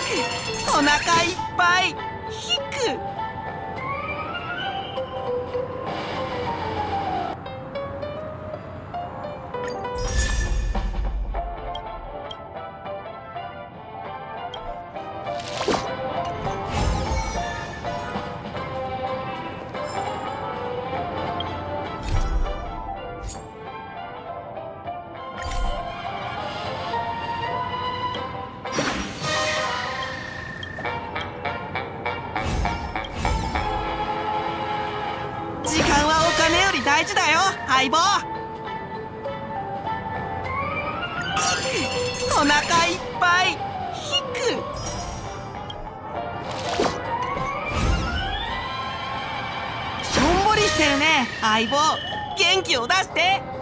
お腹いっぱい引く。時間はお金より大事だよ、相棒。お腹いっぱい引く。しょんぼりしてるね、相棒。元気を出して。